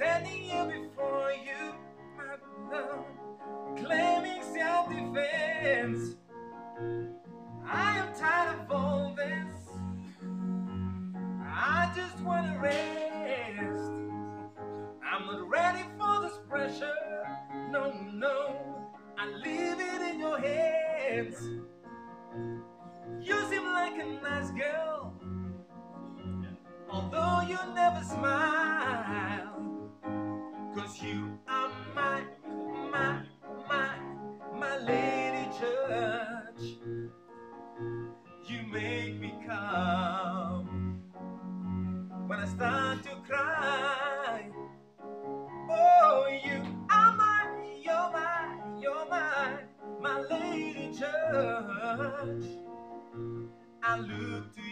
standing here before you, my love, claiming self-defense. I am tired of all this. I just want to rest. I'm not ready for this pressure. No, no, I leave it in your hands. You seem like a nice girl, although you never smile. 'Cause you are my lady judge. You make me calm when I start to cry. Oh, you are you're my lady judge. I look to